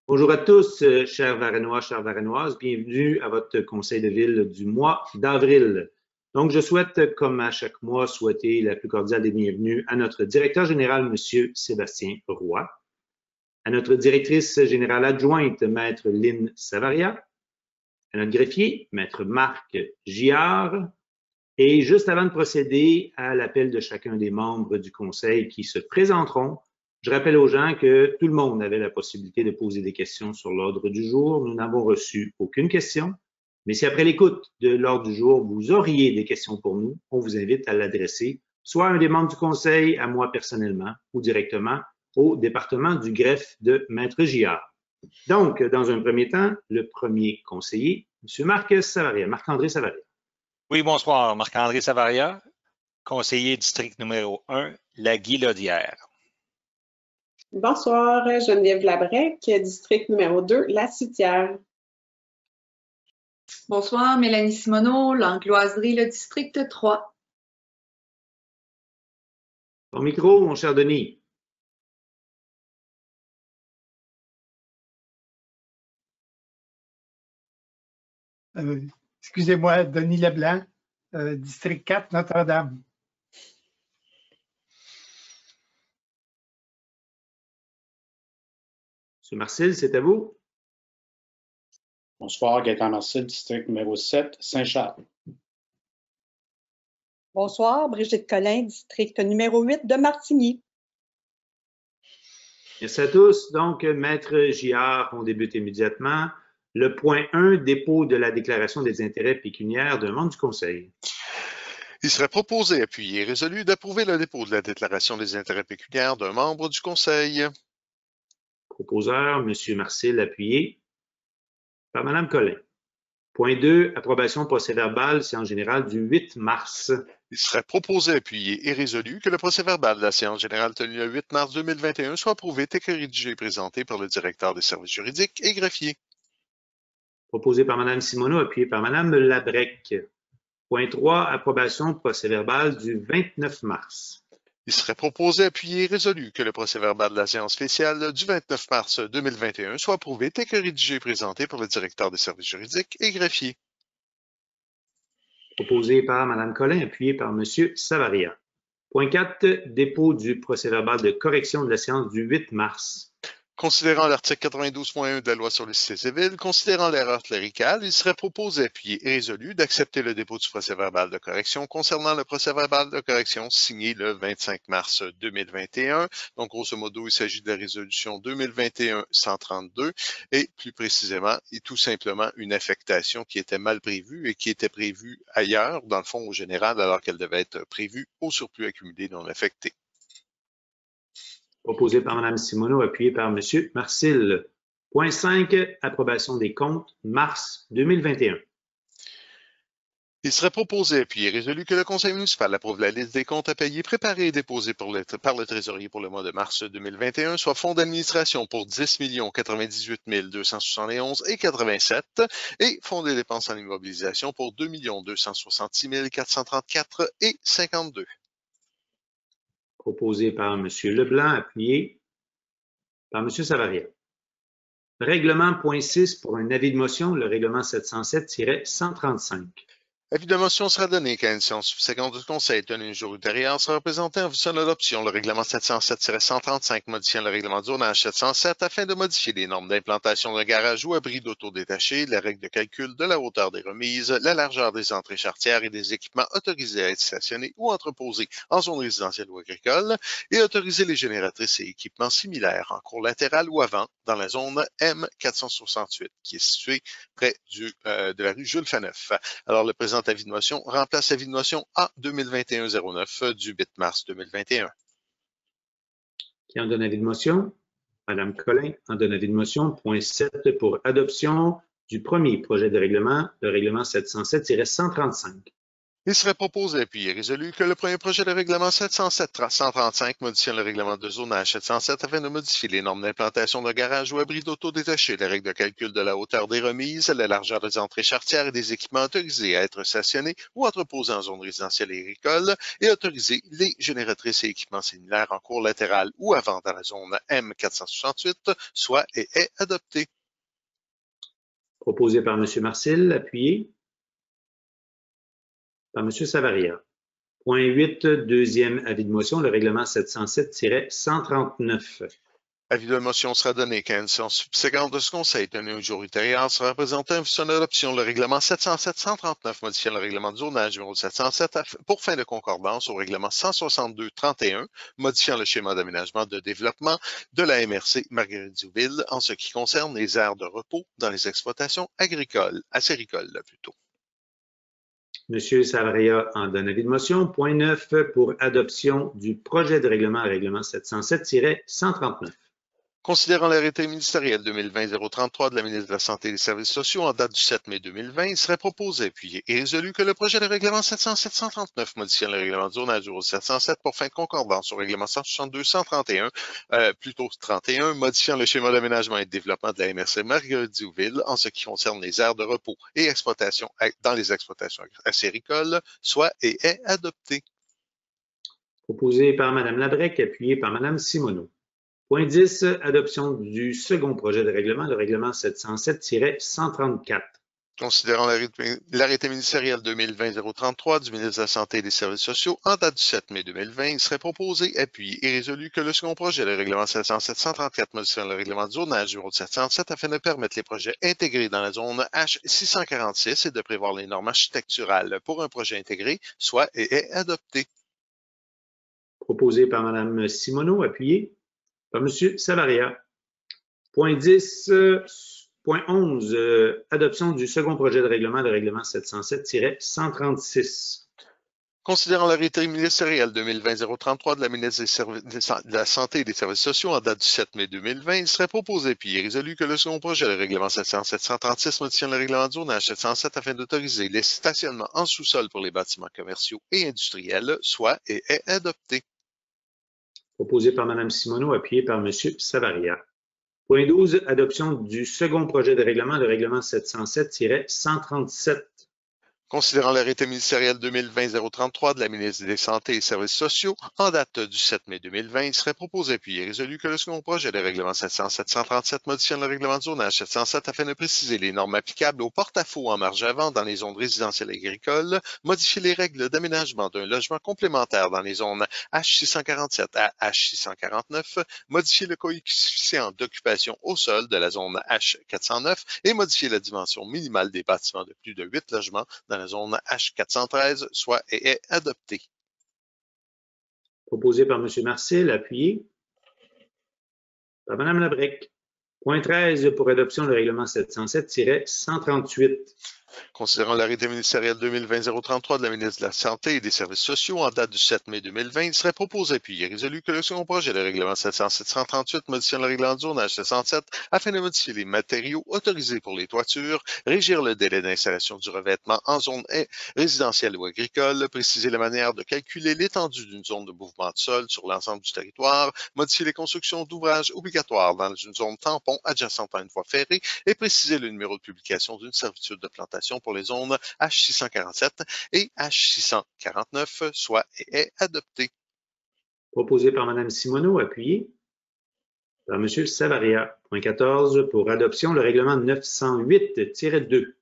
Bonjour à tous, chers Varennois, chères Varennoises. Bienvenue à votre conseil de ville du mois d'avril. Donc, je souhaite, comme à chaque mois, souhaiter la plus cordiale des bienvenues à notre directeur général, M. Sébastien Roy, à notre directrice générale adjointe, Maître Lynne Savaria, à notre greffier, Maître Marc Giard. Et juste avant de procéder à l'appel de chacun des membres du conseil qui se présenteront, je rappelle aux gens que tout le monde avait la possibilité de poser des questions sur l'ordre du jour. Nous n'avons reçu aucune question, mais si après l'écoute de l'ordre du jour, vous auriez des questions pour nous, on vous invite à l'adresser soit à un des membres du conseil, à moi personnellement, ou directement au département du greffe de Maître Giard. Donc, dans un premier temps, le premier conseiller, M. Marc-André Savaria. Oui, bonsoir. Marc-André Savaria, conseiller district numéro 1, la Guilaudière. Bonsoir, Geneviève Labrec, district numéro 2, La Citière. Bonsoir, Mélanie Simoneau, l'Angloiserie, le district 3. Ton micro, mon cher Denis. Excusez-moi, Denis Leblanc, district 4, Notre-Dame. M. Marcil, c'est à vous. Bonsoir, Gaëtan Marcil, district numéro 7, Saint-Charles. Bonsoir, Brigitte Collin, district numéro 8 de Martigny. Merci à tous. Donc, Maître Giard, on débute immédiatement. Le point 1, dépôt de la déclaration des intérêts pécuniaires d'un membre du Conseil. Il serait proposé, appuyé et résolu d'approuver le dépôt de la déclaration des intérêts pécuniaires d'un membre du Conseil. Proposeur, M. Marcil, appuyé par Mme Collin. Point 2, approbation procès-verbal, séance générale du 8 mars. Il serait proposé, appuyé et résolu que le procès-verbal de la séance générale tenue le 8 mars 2021 soit approuvé tel que rédigé et présenté par le directeur des services juridiques et greffier. Proposé par Mme Simoneau, appuyé par Mme Labrec. Point 3, approbation procès-verbal du 29 mars. Il serait proposé, appuyé et résolu que le procès-verbal de la séance spéciale du 29 mars 2021 soit approuvé tel que rédigé et présenté par le directeur des services juridiques et greffier. Proposé par Mme Collin, appuyé par M. Savaria. Point 4, dépôt du procès-verbal de correction de la séance du 8 mars. Considérant l'article 92.1 de la loi sur les sociétés civiles, considérant l'erreur cléricale, il serait proposé, appuyé et résolu d'accepter le dépôt du procès-verbal de correction concernant le procès-verbal de correction signé le 25 mars 2021. Donc, grosso modo, il s'agit de la résolution 2021-132 et plus précisément, et tout simplement une affectation qui était mal prévue et qui était prévue ailleurs, dans le fond au général, alors qu'elle devait être prévue au surplus accumulé non affecté. Proposé par Mme Simoneau, appuyé par M. Marcil. Point 5, approbation des comptes, mars 2021. Il serait proposé, appuyé et résolu que le conseil municipal approuve la liste des comptes à payer préparés et déposés par le trésorier pour le mois de mars 2021, soit fonds d'administration pour 10 098 271,87 et fonds des dépenses en immobilisation pour 2 266 434,52. Proposé par M. Leblanc, appuyé par M. Savaria. Règlement point 6 pour un avis de motion, le règlement 707-135. L'avis de motion sera donné quand une séance subséquente du Conseil tenue un jour ultérieur sera présentée en vue de son adoption. Le règlement 707-135 modifiant le règlement de zonage 707 afin de modifier les normes d'implantation d'un garage ou abri d'auto détaché, la règle de calcul de la hauteur des remises, la largeur des entrées charretières et des équipements autorisés à être stationnés ou entreposés en zone résidentielle ou agricole et autoriser les génératrices et équipements similaires en cours latéral ou avant dans la zone M468 qui est située près de la rue Jules Faneuf. Alors, le présent avis de motion remplace l'avis de motion A 2021-09 du 8 mars 2021. Qui en donne avis de motion? Mme Collin en donne avis de motion. Point 7 pour adoption du premier projet de règlement, le règlement 707-135. Il serait proposé puis résolu que le premier projet de règlement 707-135 modifiant le règlement de zonage 707 afin de modifier les normes d'implantation de garages ou abris d'auto détachés, les règles de calcul de la hauteur des remises, la largeur des entrées charretières et des équipements autorisés à être stationnés ou entreposés en zone résidentielle et agricole et autoriser les génératrices et équipements similaires en cours latéral ou avant dans la zone M468, soit et est adopté. Proposé par M. Marcil, appuyé par M. Savaria. Point 8, deuxième avis de motion, le règlement 707-139. Avis de motion sera donné qu'à une séance subséquente de ce Conseil tenu un jour ultérieur sera présenté en son adoption le règlement 707-139 modifiant le règlement de zonage numéro 707 pour fin de concordance au règlement 162-31 modifiant le schéma d'aménagement de développement de la MRC Marguerite-Diouville en ce qui concerne les aires de repos dans les exploitations agricoles, acéricoles plutôt. M. Savaria en donne avis de motion. Point 9 pour adoption du projet de règlement à règlement 707-139. Considérant l'arrêté ministériel 2020-033 de la ministre de la Santé et des Services sociaux en date du 7 mai 2020, il serait proposé, appuyé et résolu que le projet de règlement 707-139 modifiant le règlement de zonage numéro 707 pour fin de concordance au règlement 162-131, plutôt 31, modifiant le schéma d'aménagement et de développement de la MRC Marguerite-Diouville en ce qui concerne les aires de repos et exploitation dans les exploitations acéricoles, soit et est adopté. Proposé par Mme Labrec, appuyé par Mme Simoneau. Point 10, adoption du second projet de règlement, le règlement 707-134. Considérant l'arrêté ministériel 2020-033 du ministre de la Santé et des Services sociaux en date du 7 mai 2020, il serait proposé, appuyé et résolu que le second projet de règlement 707-134 modifiant le règlement de zonage numéro 707 afin de permettre les projets intégrés dans la zone H646 et de prévoir les normes architecturales pour un projet intégré, soit et est adopté. Proposé par Mme Simoneau, appuyé par M. Savaria. Point 10, point 11, adoption du second projet de règlement, le règlement 707-136. Considérant l'arrêté ministériel 2020-033 de la ministre de la Santé et des Services sociaux en date du 7 mai 2020, il serait proposé puis résolu que le second projet de règlement 707-136 modifiant le règlement de zonage 707 afin d'autoriser les stationnements en sous-sol pour les bâtiments commerciaux et industriels, soit et est adopté. Proposé par Mme Simoneau, appuyé par M. Savaria. Point 12, adoption du second projet de règlement, le règlement 707-137. Considérant l'arrêté ministériel 2020-033 de la ministre des Santé et des Services sociaux en date du 7 mai 2020, il serait proposé puis résolu que le second projet de règlement 707-137 modifiant le règlement de zonage 707 afin de préciser les normes applicables aux porte-à-faux en marge avant dans les zones résidentielles et agricoles, modifier les règles d'aménagement d'un logement complémentaire dans les zones H647 à H649, modifier le coefficient d'occupation au sol de la zone H409 et modifier la dimension minimale des bâtiments de plus de 8 logements dans la zone H413, soit et est adopté. Proposé par M. Marcil, appuyé par Mme Labrec. Point 13 pour adoption, le règlement 707-138. Considérant l'arrêté ministériel 2020-033 de la ministre de la Santé et des Services sociaux en date du 7 mai 2020, il serait proposé puis résolu que le second projet de règlement 707-138 modifiant le règlement de zonage 707 afin de modifier les matériaux autorisés pour les toitures, régir le délai d'installation du revêtement en zone résidentielle ou agricole, préciser la manière de calculer l'étendue d'une zone de mouvement de sol sur l'ensemble du territoire, modifier les constructions d'ouvrages obligatoires dans une zone tampon adjacente à une voie ferrée et préciser le numéro de publication d'une servitude de plantation pour les zones H647 et H649, soit et est adopté. Proposé par Mme Simoneau, appuyé par M. Savaria. Point 14 pour adoption, le règlement 908-2.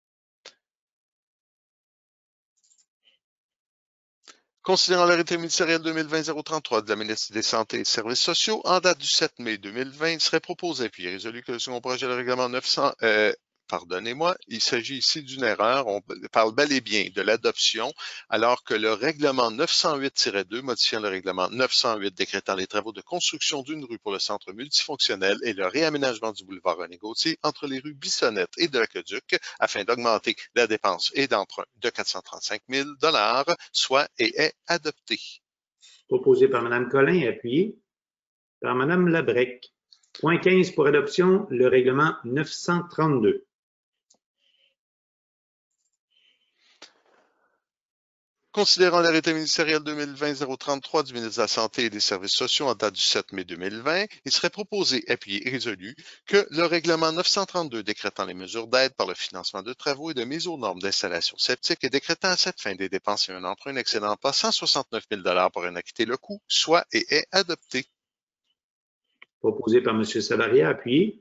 Considérant l'arrêté ministériel 2020-033 de la ministre des Santé et des Services sociaux en date du 7 mai 2020, il serait proposé puis résolu que le second projet de règlement 900... Pardonnez-moi, il s'agit ici d'une erreur. On parle bel et bien de l'adoption, alors que le règlement 908-2 modifiant le règlement 908 décrétant les travaux de construction d'une rue pour le centre multifonctionnel et le réaménagement du boulevard René-Gauthier entre les rues Bissonnette et de l'Aqueduc afin d'augmenter la dépense et d'emprunt de 435 000 $, soit et est adopté. Proposé par Mme Collin, appuyé par Mme Labrec. Point 15 pour adoption, le règlement 932. Considérant l'arrêté ministériel 2020-033 du ministre de la Santé et des Services sociaux en date du 7 mai 2020, il serait proposé, appuyé et résolu que le règlement 932 décrétant les mesures d'aide par le financement de travaux et de mise aux normes d'installation septique et décrétant à cette fin des dépenses et un emprunt n'excédant pas 169 000 pour en acquitter le coût, soit et est adopté. Proposé par M. Savaria, appuyé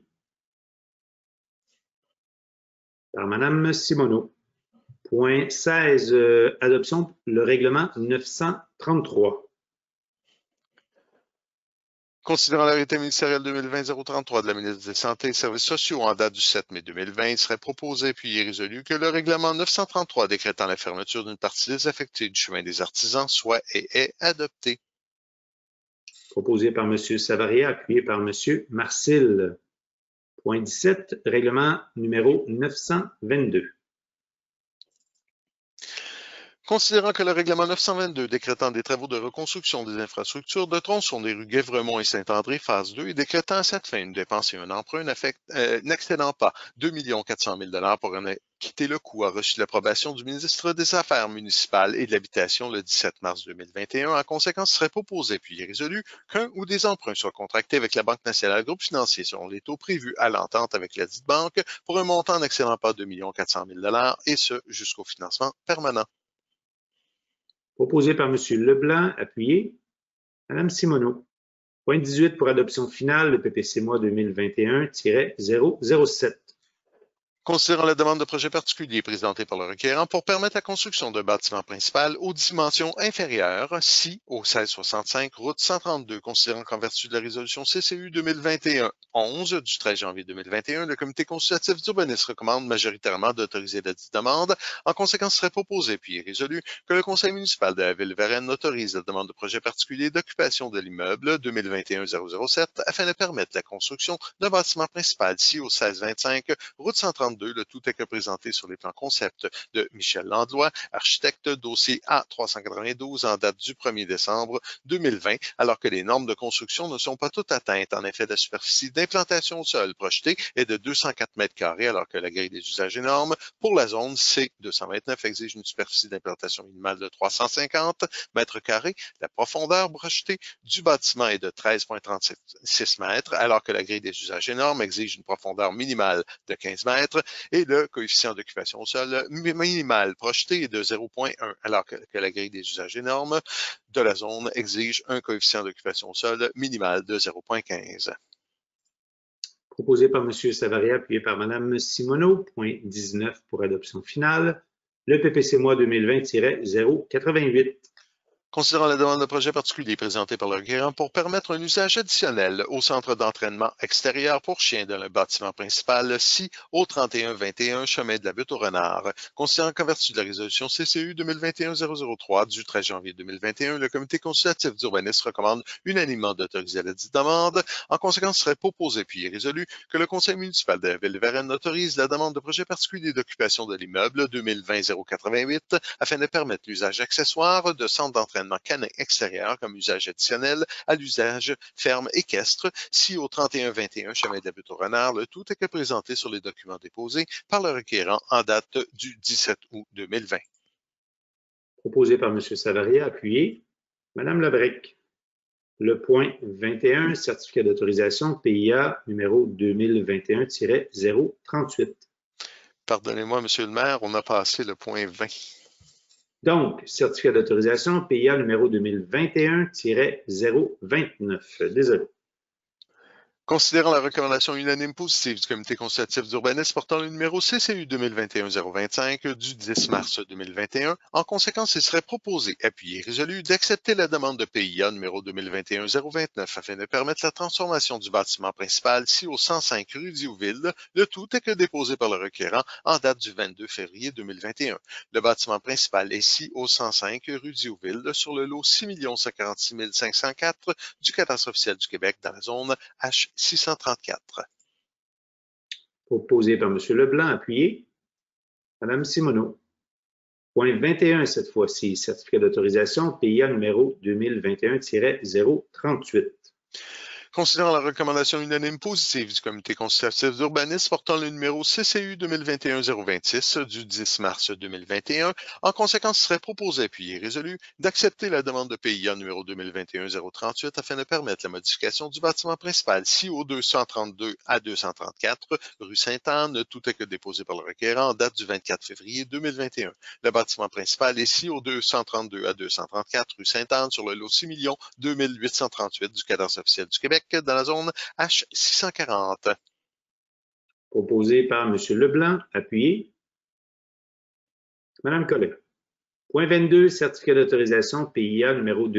par Mme Simoneau. Point 16, adoption, le règlement 933. Considérant l'arrêté ministériel 2020-033 de la ministre des Santé et Services sociaux en date du 7 mai 2020, il serait proposé puis résolu que le règlement 933 décrétant la fermeture d'une partie désaffectée du chemin des artisans soit et est adopté. Proposé par M. Savaria, appuyé par M. Marcil. Point 17, règlement numéro 922. Considérant que le règlement 922 décrétant des travaux de reconstruction des infrastructures de tronçons des rues Guévremont et Saint-André, phase 2, et décrétant à cette fin une dépense et un emprunt n'excédant pas 2 400 000 pour en quitter le coût, a reçu l'approbation du ministre des Affaires municipales et de l'Habitation le 17 mars 2021. En conséquence, il serait proposé puis résolu qu'un ou des emprunts soient contractés avec la Banque nationale groupe financier selon les taux prévus à l'entente avec la dite banque pour un montant n'excédant pas 2 400 000 et ce jusqu'au financement permanent. Proposé par M. Leblanc, appuyé. Mme Simoneau. Point 18 pour adoption finale, le PPC mois 2021-007. Considérant la demande de projet particulier présentée par le requérant pour permettre la construction d'un bâtiment principal aux dimensions inférieures, si au 1665, route 132, considérant qu'en vertu de la résolution CCU 2021-11 du 13 janvier 2021, le comité consultatif d'urbanisme recommande majoritairement d'autoriser la dite demande. En conséquence, serait proposé puis résolu que le conseil municipal de la Ville-Varenne autorise la demande de projet particulier d'occupation de l'immeuble 2021-007 afin de permettre la construction d'un bâtiment principal, si au 1625, route 132, le tout est que présenté sur les plans concept de Michel Landlois, architecte, dossier A392 en date du 1er décembre 2020, alors que les normes de construction ne sont pas toutes atteintes. En effet, la superficie d'implantation au sol projetée est de 204 mètres carrés, alors que la grille des usages et normes pour la zone C229 exige une superficie d'implantation minimale de 350 mètres carrés. La profondeur projetée du bâtiment est de 13,36 mètres, alors que la grille des usages et normes exige une profondeur minimale de 15 mètres. Et le coefficient d'occupation au sol minimal projeté est de 0,1, alors que la grille des usages et normes de la zone exige un coefficient d'occupation au sol minimal de 0,15. Proposé par M. Savaria, appuyé par Mme Simoneau. Point 19 pour adoption finale, le PPC mois 2020-088. Considérant la demande de projet particulier présentée par le requérant pour permettre un usage additionnel au centre d'entraînement extérieur pour chiens d'un bâtiment principal, si au 31-21 chemin de la Butte au Renard. Considérant qu'en vertu de la résolution CCU 2021-003 du 13 janvier 2021, le comité consultatif d'urbanisme recommande unanimement d'autoriser la dite demande. En conséquence, serait proposé puis résolu que le conseil municipal de la Ville-Varenne autorise la demande de projet particulier d'occupation de l'immeuble 2020-088 afin de permettre l'usage accessoire de centre d'entraînement canin extérieur comme usage additionnel à l'usage ferme équestre, si au 31-21 chemin de la Butte au Renard, le tout est que présenté sur les documents déposés par le requérant en date du 17 août 2020. Proposé par M. Savaria, appuyé. Mme Lebrec. Le point 21, certificat d'autorisation PIA numéro 2021-038. Pardonnez-moi, M. le maire, on a passé le point 20. Donc, certificat d'autorisation PIA numéro 2021-029. Désolé. Considérant la recommandation unanime positive du comité consultatif d'urbanisme portant le numéro CCU 2021-025 du 10 mars 2021, en conséquence, il serait proposé, appuyé et résolu d'accepter la demande de PIA numéro 2021-029 afin de permettre la transformation du bâtiment principal, si au 105 rue Diouville, le tout est que déposé par le requérant en date du 22 février 2021. Le bâtiment principal est si au 105 rue Diouville sur le lot 6 146 504 du cadastre officiel du Québec dans la zone H634. Proposé par M. Leblanc, appuyé. Mme Simoneau. Point 21 cette fois-ci, certificat d'autorisation PIA numéro 2021-038. Considérant la recommandation unanime positive du Comité consultatif d'urbanisme portant le numéro CCU 2021-026 du 10 mars 2021, en conséquence, il serait proposé, appuyé et résolu d'accepter la demande de PIA numéro 2021-038 afin de permettre la modification du bâtiment principal SIO 232 à 234 rue Sainte-Anne, tout est que déposé par le requérant en date du 24 février 2021. Le bâtiment principal est SIO 232 à 234 rue Sainte-Anne sur le lot 6 2838 du cadastre officiel du Québec dans la zone H640. Proposé par M. Leblanc, appuyé. Mme Collet. Point 22, certificat d'autorisation PIA numéro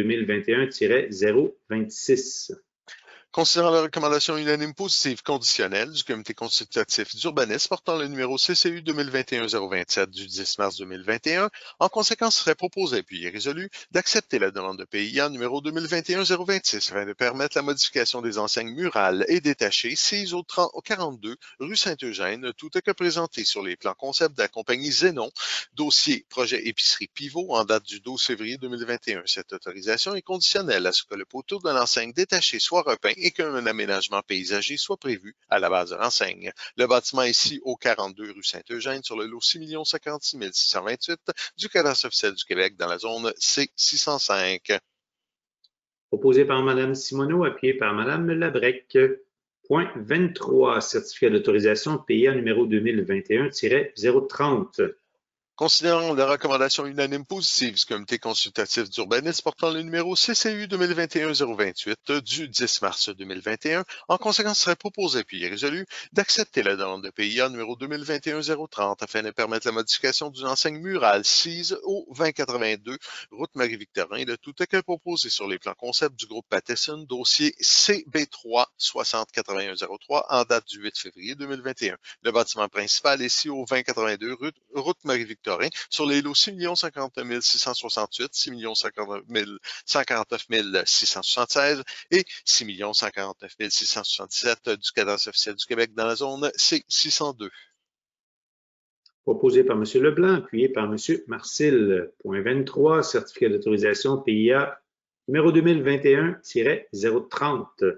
2021-026. Considérant la recommandation unanime positive conditionnelle du Comité consultatif d'urbanisme portant le numéro CCU 2021-027 du 10 mars 2021, en conséquence, serait proposé, puis est résolu, d'accepter la demande de PIA numéro 2021-026 afin de permettre la modification des enseignes murales et détachées sises au 42 rue Saint-Eugène, tout est que présenté sur les plans concept de la compagnie Zénon, dossier projet épicerie Pivot en date du 12 février 2021. Cette autorisation est conditionnelle à ce que le poteau de l'enseigne détachée soit repeint et qu'un aménagement paysager soit prévu à la base de l'enseigne. Le bâtiment est ici au 42 rue Saint-Eugène sur le lot 6 056 628 du cadastre officiel du Québec dans la zone C605. Proposé par Mme Simoneau, appuyé par Mme Labrec. Point 23, certificat d'autorisation PIA numéro 2021-030. Considérant la recommandation unanime positive du Comité consultatif d'urbanisme portant le numéro CCU 2021-028 du 10 mars 2021, en conséquence, serait proposé puis résolu d'accepter la demande de PIA numéro 2021-030 afin de permettre la modification d'une enseigne murale sise au 2082 route Marie-Victorin, le tout est que proposé sur les plans concept du groupe Pattison, dossier CB3 608103 en date du 8 février 2021. Le bâtiment principal est ici au 2082 route Marie-Victorin sur les lots 6 050 668, 6 149 676 et 6 149 677 du cadastre officiel du Québec dans la zone C602. Proposé par M. Leblanc, appuyé par M. Marcil. Point 23, certificat d'autorisation PIA numéro 2021-030.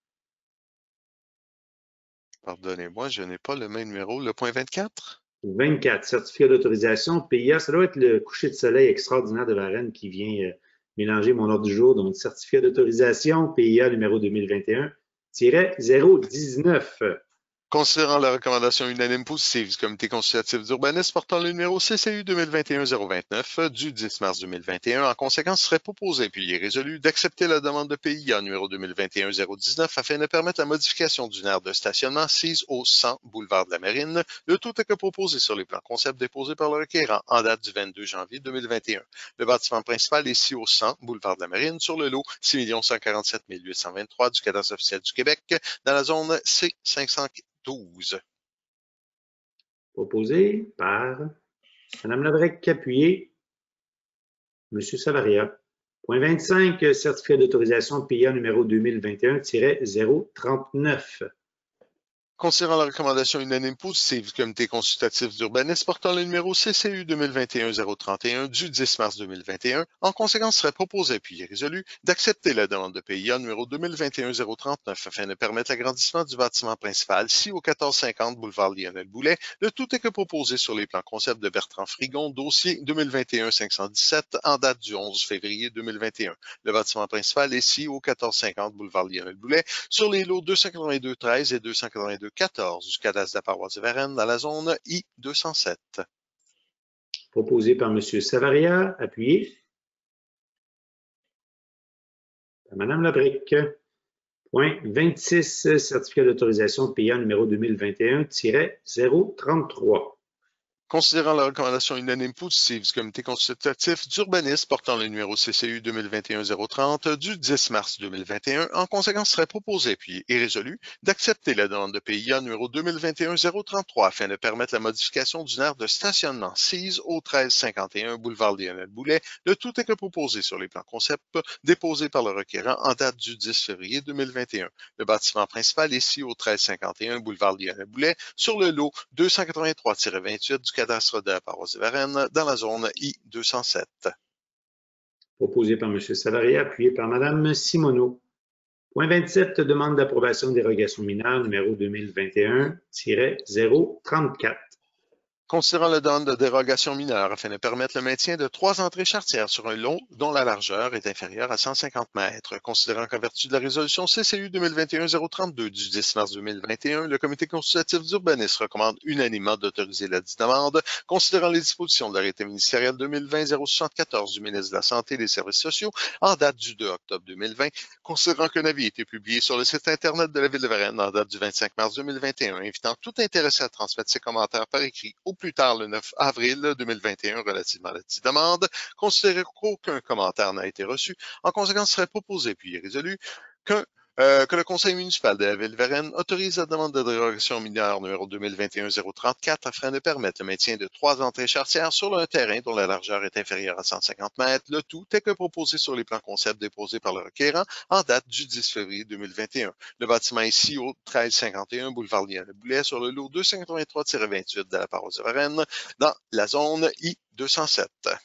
Pardonnez-moi, je n'ai pas le même numéro. Le point 24? 24, certificat d'autorisation PIA. Ça doit être le coucher de soleil extraordinaire de Varennes qui vient mélanger mon ordre du jour. Donc, certificat d'autorisation PIA numéro 2021-019. Considérant la recommandation unanime positive du Comité consultatif d'urbanisme portant le numéro CCU 2021-029 du 10 mars 2021, en conséquence, serait proposé puis est résolu d'accepter la demande de PIA numéro 2021-019 afin de permettre la modification d'une aire de stationnement sise au 100 boulevard de la Marine, le tout est que proposé sur les plans concept déposés par le requérant en date du 22 janvier 2021. Le bâtiment principal est ici au 100 boulevard de la Marine sur le lot 6 147 823 du cadastre officiel du Québec dans la zone C512. Proposé par Mme Labrec, appuyé M. Savaria. Point 25, certificat d'autorisation PIA numéro 2021-039. Considérant la recommandation unanime positive du Comité consultatif d'urbanisme portant le numéro CCU 2021-031 du 10 mars 2021, en conséquence, serait proposé puis résolu d'accepter la demande de PIA numéro 2021-039 afin de permettre l'agrandissement du bâtiment principal ci au 1450 boulevard Lionel-Boulet, le tout est que proposé sur les plans concept de Bertrand Frigon, dossier 2021-517 en date du 11 février 2021. Le bâtiment principal est ici au 1450 boulevard Lionel-Boulet sur les lots 282-13 et 282-14 du cadastre de la paroisse de Varennes dans la zone I-207. Proposé par M. Savaria, appuyé par Mme Labrec. Point 26, certificat d'autorisation PIA numéro 2021-033. Considérant la recommandation unanime positive du Comité consultatif d'urbanisme portant le numéro CCU 2021-030 du 10 mars 2021, en conséquence, serait proposé puis est résolu d'accepter la demande de PIA numéro 2021-033 afin de permettre la modification d'une aire de stationnement sise au 1351 boulevard Lionel-Boulet, le tout est que proposé sur les plans concept déposés par le requérant en date du 10 février 2021. Le bâtiment principal est ici au 1351 boulevard Lionel-Boulet sur le lot 283-28 du cadastre de la paroisse de Varennes dans la zone I-207. Proposé par M. Savaria, appuyé par Mme Simoneau. Point 27, demande d'approbation de dérogation mineure numéro 2021-034. Considérant la demande de dérogation mineure afin de permettre le maintien de 3 entrées charretières sur un long dont la largeur est inférieure à 150 mètres. Considérant qu'en vertu de la résolution CCU 2021-032 du 10 mars 2021, le comité consultatif d'urbanisme recommande unanimement d'autoriser la dite demande, considérant les dispositions de l'arrêté ministériel 2020-074 du ministre de la Santé et des Services sociaux en date du 2 octobre 2020, considérant qu'un avis a été publié sur le site Internet de la Ville de Varennes en date du 25 mars 2021, invitant tout intéressé à transmettre ses commentaires par écrit au plus tard le 9 avril 2021 relativement à la dite demande, considéré qu'aucun commentaire n'a été reçu, en conséquence serait proposé puis résolu que le conseil municipal de la Ville de Varennes autorise la demande de dérogation mineure numéro 2021-034 afin de permettre le maintien de 3 entrées charretières sur un terrain dont la largeur est inférieure à 150 mètres, le tout tel que proposé sur les plans concept déposés par le requérant en date du 10 février 2021. Le bâtiment est ici au 1351 boulevard Lyon-Le-Boulet sur le lot 283-28 de la paroisse de Varennes dans la zone I-207.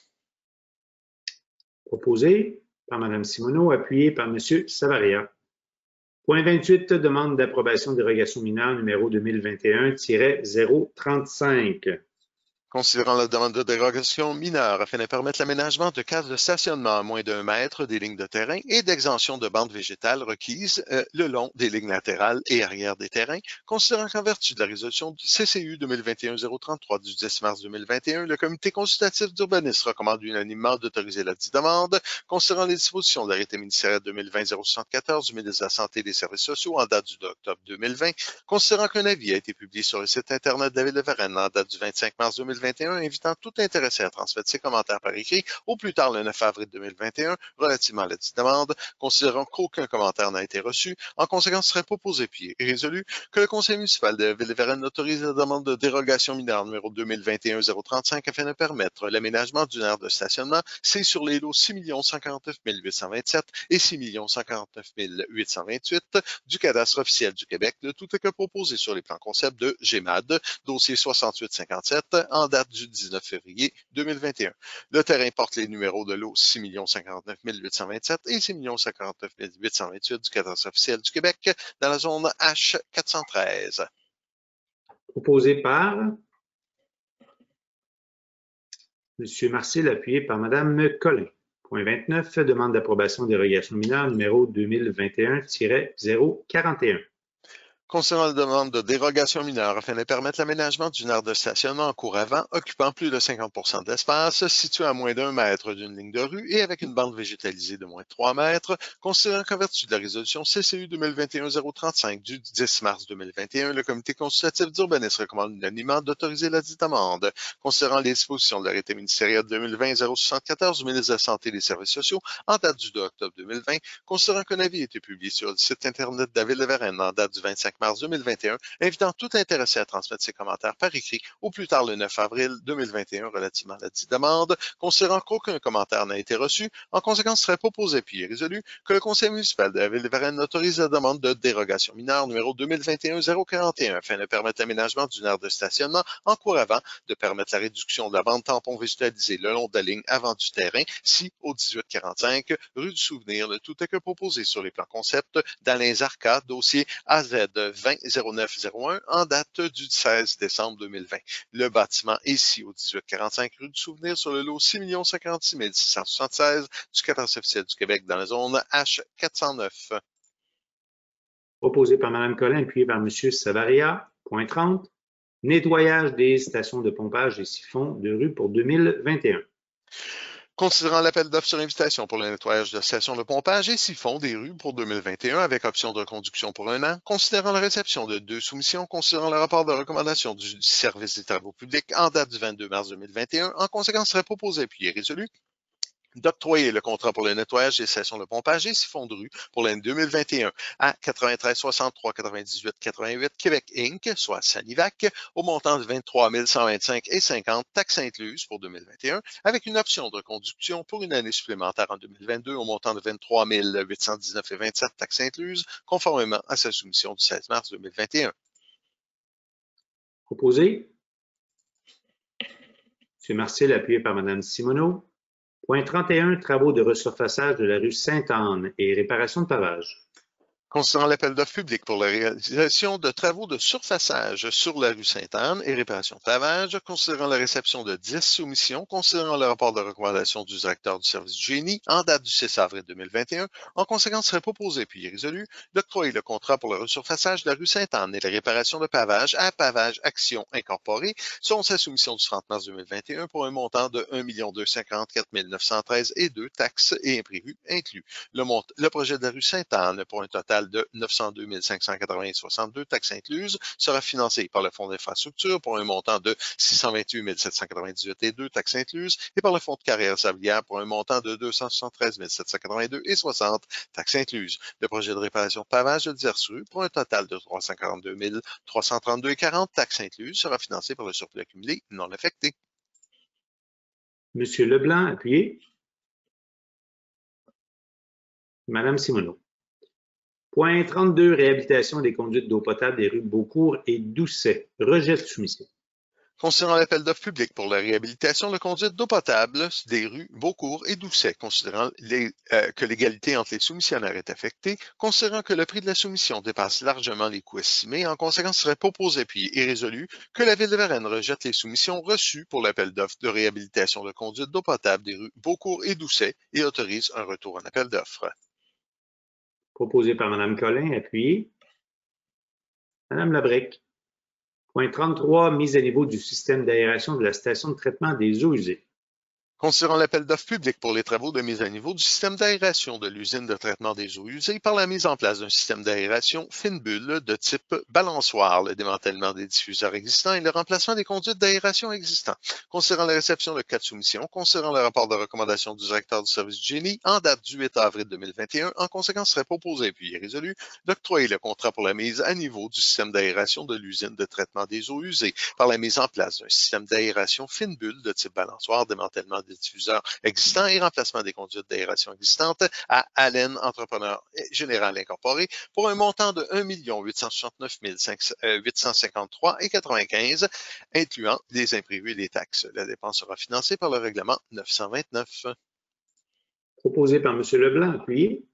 Proposé par Mme Simoneau, appuyé par M. Savaria. Point 28, demande d'approbation de dérogation mineure numéro 2021-035. Considérant la demande de dérogation mineure afin de permettre l'aménagement de cases de stationnement à moins d'1 mètre des lignes de terrain et d'exemption de bandes végétales requises le long des lignes latérales et arrière des terrains, considérant qu'en vertu de la résolution du CCU 2021-033 du 10 mars 2021, le comité consultatif d'urbanisme recommande unanimement d'autoriser la dite demande, considérant les dispositions de l'arrêté ministériel 2020-074 du ministre de la Santé et des Services sociaux en date du 2 octobre 2020, considérant qu'un avis a été publié sur le site Internet de la Ville de Varennes en date du 25 mars 2021, invitant tout intéressé à transmettre ses commentaires par écrit au plus tard le 9 avril 2021 relativement à la dite demande, considérant qu'aucun commentaire n'a été reçu, en conséquence serait proposé puis résolu que le conseil municipal de la Ville de Varennes autorise la demande de dérogation mineure numéro 2021-035 afin de permettre l'aménagement d'une aire de stationnement, c'est sur les lots 6 059 827 et 6 059 828 du cadastre officiel du Québec, le tout est que proposé sur les plans concept de GMAD, dossier 6857, en date du 19 février 2021. Le terrain porte les numéros de lot 6 059 827 et 6 059 828 du cadastre officiel du Québec dans la zone H413. Proposé par M. Marcil, appuyé par Mme Collin. Point 29, demande d'approbation de dérogation mineure numéro 2021-041. Concernant la demande de dérogation mineure afin de permettre l'aménagement d'une aire de stationnement en cours avant occupant plus de 50% d'espace, située à moins d'1 mètre d'une ligne de rue et avec une bande végétalisée de moins de 3 mètres, considérant qu'en vertu de la résolution CCU 2021-035 du 10 mars 2021, le comité consultatif d'urbanisme recommande unanimement d'autoriser la dite amende. Considérant les dispositions de l'arrêté ministériel 2020-074 du ministre de la Santé et des Services sociaux en date du 2 octobre 2020, considérant qu'un avis a été publié sur le site Internet de la Ville de Varennes en date du 25 mars 2021, invitant tout intéressé à transmettre ses commentaires par écrit au plus tard le 9 avril 2021 relativement à la dite demande, considérant qu'aucun commentaire n'a été reçu, en conséquence serait proposé puis résolu que le conseil municipal de la Ville de Varennes autorise la demande de dérogation mineure numéro 2021-041 afin de permettre l'aménagement d'une aire de stationnement en cours avant, de permettre la réduction de la bande tampon végétalisée le long de la ligne avant du terrain, si au 1845 rue du Souvenir, le tout est que proposé sur les plans concept d'Alain Zarka, dossier AZ 20-0901 en date du 16 décembre 2020. Le bâtiment est ici au 1845 rue du Souvenir sur le lot 6 056 676 du cadastre officiel du Québec dans la zone H409. Proposé par Mme Collin, appuyé par M. Savaria. Point 30, nettoyage des stations de pompage et siphons de rue pour 2021. Considérant l'appel d'offres sur invitation pour le nettoyage de stations de pompage et siphons des rues pour 2021 avec option de reconduction pour 1 an, considérant la réception de 2 soumissions, considérant le rapport de recommandation du service des travaux publics en date du 22 mars 2021, en conséquence serait proposé puis résolu d'octroyer le contrat pour le nettoyage des stations de pompage et siphons de rue pour l'année 2021 à 93 63 98 88 Québec Inc., soit Sanivac, au montant de 23 125 et 50 taxes incluses pour 2021, avec une option de reconduction pour une année supplémentaire en 2022 au montant de 23 819 et 27 taxes incluses, conformément à sa soumission du 16 mars 2021. Proposé. M. Marcil, appuyé par Mme Simoneau. Point 31, travaux de resurfaçage de la rue Sainte-Anne et réparation de pavage. Considérant l'appel d'offres public pour la réalisation de travaux de surfaçage sur la rue Sainte-Anne et réparation de pavage, considérant la réception de 10 soumissions, considérant le rapport de recommandation du directeur du service du génie en date du 6 avril 2021, en conséquence serait proposé puis résolu d'octroyer le contrat pour le resurfaçage de la rue Sainte-Anne et la réparation de pavage à Pavage Action Incorporée, selon sa soumission du 30 mars 2021 pour un montant de 1 254 913 et 2 taxes et imprévus inclus. Le projet de la rue Sainte-Anne pour un total de 902 580,62 taxes incluses sera financé par le Fonds d'infrastructure pour un montant de 628 798 et 2 taxes incluses et par le Fonds de carrière sablière pour un montant de 273 782 et 60 taxes incluses. Le projet de réparation de pavage de diverses rues pour un total de 342 332 et 40 taxes incluses sera financé par le surplus accumulé non affecté. Monsieur Leblanc, appuyez. Madame Simoneau. Point 32, réhabilitation des conduites d'eau potable des rues Beaucourt et Doucet. Rejet de soumission. Considérant l'appel d'offres public pour la réhabilitation de conduite d'eau potable des rues Beaucourt et Doucet, considérant que l'égalité entre les soumissionnaires est affectée, considérant que le prix de la soumission dépasse largement les coûts estimés, en conséquence serait proposé appuyé et résolu que la Ville de Varennes rejette les soumissions reçues pour l'appel d'offres de réhabilitation de conduite d'eau potable des rues Beaucourt et Doucet et autorise un retour en appel d'offres. Proposé par Mme Collin, appuyé. Mme Labrec. Point 33, mise à niveau du système d'aération de la station de traitement des eaux usées. Considérant l'appel d'offres public pour les travaux de mise à niveau du système d'aération de l'usine de traitement des eaux usées par la mise en place d'un système d'aération fine bulle de type balançoire, le démantèlement des diffuseurs existants et le remplacement des conduites d'aération existants. Considérant la réception de 4 soumissions, considérant le rapport de recommandation du directeur du service du génie en date du 8 avril 2021, en conséquence serait proposé puis résolu d'octroyer le contrat pour la mise à niveau du système d'aération de l'usine de traitement des eaux usées par la mise en place d'un système d'aération fine bulle de type balançoire, démantèlement des diffuseurs existants et remplacement des conduites d'aération existantes à Allen Entrepreneur Général Incorporé pour un montant de 1 869 853 et 95, incluant les imprévus et les taxes. La dépense sera financée par le règlement 929. Proposé par M. Leblanc, appuyé.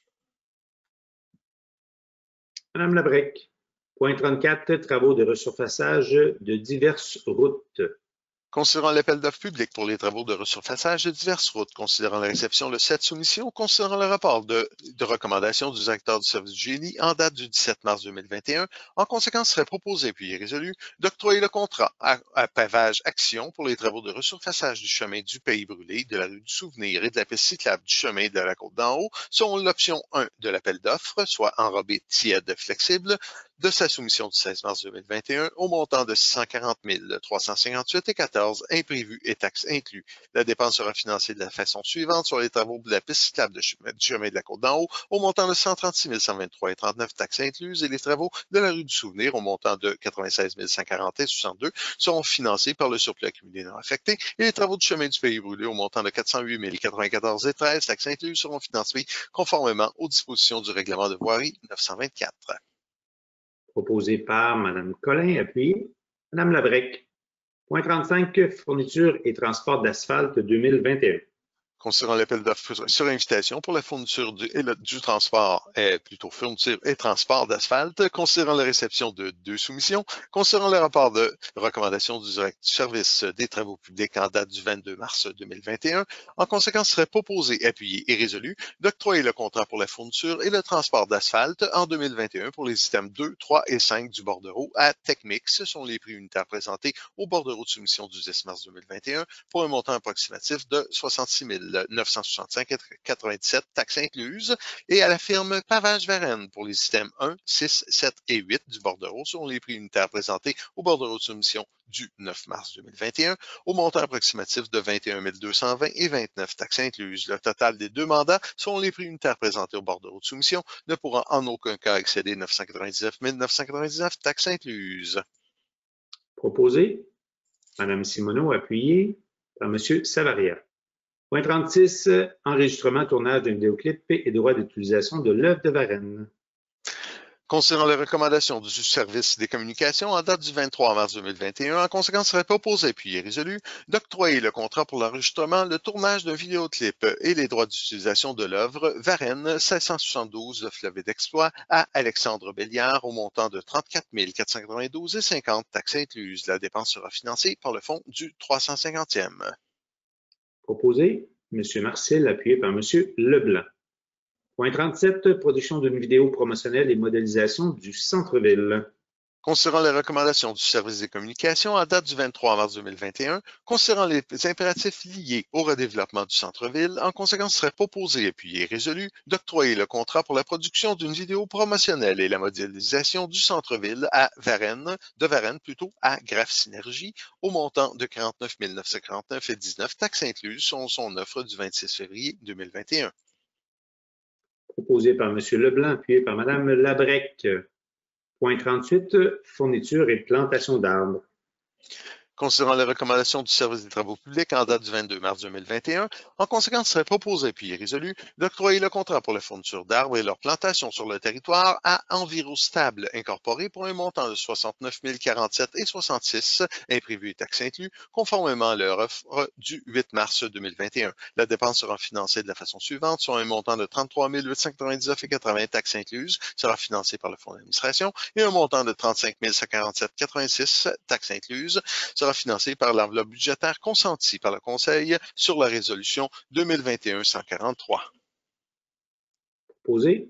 Mme Labrec. Point 34, travaux de resurfaçage de diverses routes. Considérant l'appel d'offres public pour les travaux de resurfaçage de diverses routes, considérant la réception de 7 soumissions, considérant le rapport de recommandation du directeur du service du génie en date du 17 mars 2021, en conséquence serait proposé puis résolu d'octroyer le contrat à Pavage Action pour les travaux de resurfaçage du chemin du Pays Brûlé, de la rue du Souvenir et de la piste cyclable du chemin de la Côte d'en Haut, selon l'option 1 de l'appel d'offres, soit enrobé tiède flexible, de sa soumission du 16 mars 2021 au montant de 640 358 et 14, imprévus et taxes inclus. La dépense sera financée de la façon suivante sur les travaux de la piste cyclable du chemin de la Côte d'en Haut au montant de 136 123 et 39, taxes incluses, et les travaux de la rue du Souvenir au montant de 96 140 et 62 seront financés par le surplus accumulé non affecté, et les travaux du chemin du Pays Brûlé au montant de 408 094 et 13, taxes incluses, seront financés conformément aux dispositions du règlement de voirie 924. Proposé par Mme Collin, appuyé. Mme Labrec. Point 35, fourniture et transport d'asphalte 2021. Considérant l'appel d'offres sur invitation pour la fourniture du transport, plutôt fourniture et transport d'asphalte, considérant la réception de 2 soumissions, considérant le rapport de recommandation du service des travaux publics en date du 22 mars 2021, en conséquence serait proposé, appuyé et résolu d'octroyer le contrat pour la fourniture et le transport d'asphalte en 2021 pour les systèmes 2, 3 et 5 du bordereau à Techmix, sont les prix unitaires présentés au bordereau de soumission du 10 mars 2021 pour un montant approximatif de 66 965,97, taxes incluses, et à la firme Pavage Varennes pour les systèmes 1, 6, 7 et 8 du bordereau selon les prix unitaires présentés au bordereau de soumission du 9 mars 2021 au montant approximatif de 21 220 et 29, taxes incluses. Le total des 2 mandats selon les prix unitaires présentés au bordereau de soumission ne pourra en aucun cas excéder 999 999, taxes incluses. Proposé. Mme Simoneau, appuyé par M. Savaria. Point 36, enregistrement, tournage d'un vidéoclip et droit d'utilisation de l'œuvre de Varennes. Considérant les recommandations du service des communications en date du 23 mars 2021, en conséquence, serait proposé puis est résolu d'octroyer le contrat pour l'enregistrement, le tournage d'un vidéoclip et les droits d'utilisation de l'œuvre Varennes 1672 de Fleuve d'Exploit à Alexandre Béliard au montant de 34 492,50 taxes incluses. La dépense sera financée par le fonds du 350e. Proposé, M. Marcel, appuyé par M. Leblanc. Point 37, production d'une vidéo promotionnelle et modélisation du centre-ville. Considérant les recommandations du service des communications en date du 23 mars 2021, considérant les impératifs liés au redéveloppement du centre-ville, en conséquence serait proposé et puis est résolu d'octroyer le contrat pour la production d'une vidéo promotionnelle et la modélisation du centre-ville à Varennes à Graph Synergie au montant de 49 949,19 taxes incluses sur son offre du 26 février 2021. Proposé par M. Leblanc, appuyé par Mme Labrec. Point 38, fourniture et plantation d'arbres. Considérant les recommandations du service des travaux publics en date du 22 mars 2021, en conséquence, serait proposé puis est résolu d'octroyer le contrat pour la fourniture d'arbres et leur plantation sur le territoire à Envirostable Incorporé pour un montant de 69 047,66 imprévus et taxes inclus, conformément à leur offre du 8 mars 2021. La dépense sera financée de la façon suivante, sur un montant de 33 899,80 taxes incluses, sera financé par le fonds d'administration, et un montant de 35 147,86 taxes incluses sera financé par l'enveloppe budgétaire consentie par le Conseil sur la résolution 2021-143. Proposé.